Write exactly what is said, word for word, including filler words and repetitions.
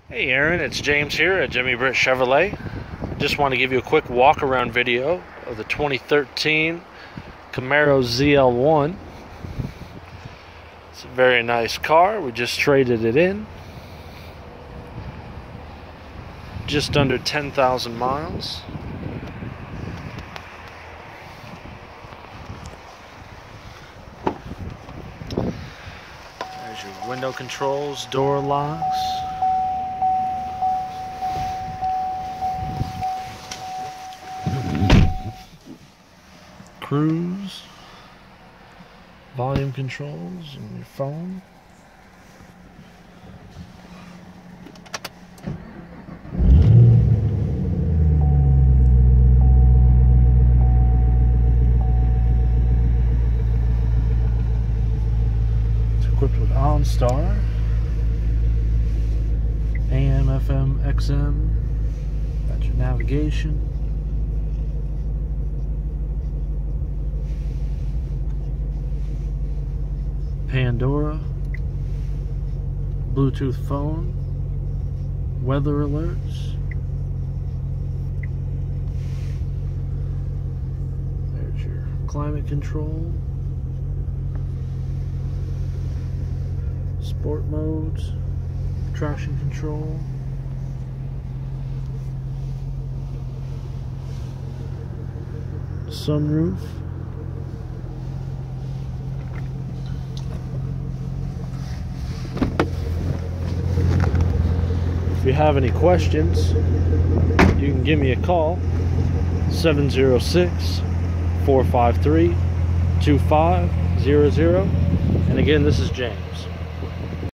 Hey Aaron, it's James here at Jimmy Britt Chevrolet. Just want to give you a quick walk around video of the twenty thirteen Camaro Z L one. It's a very nice car. We just traded it in. Just under ten thousand miles. There's your window controls, door locks. Cruise, volume controls on your phone. It's equipped with OnStar, A M, F M, X M, got your navigation. Pandora, Bluetooth phone, weather alerts. There's your climate control, sport modes, traction control. Sunroof. If you have any questions, you can give me a call, seven zero six, four five three, two five zero zero. And again, this is James.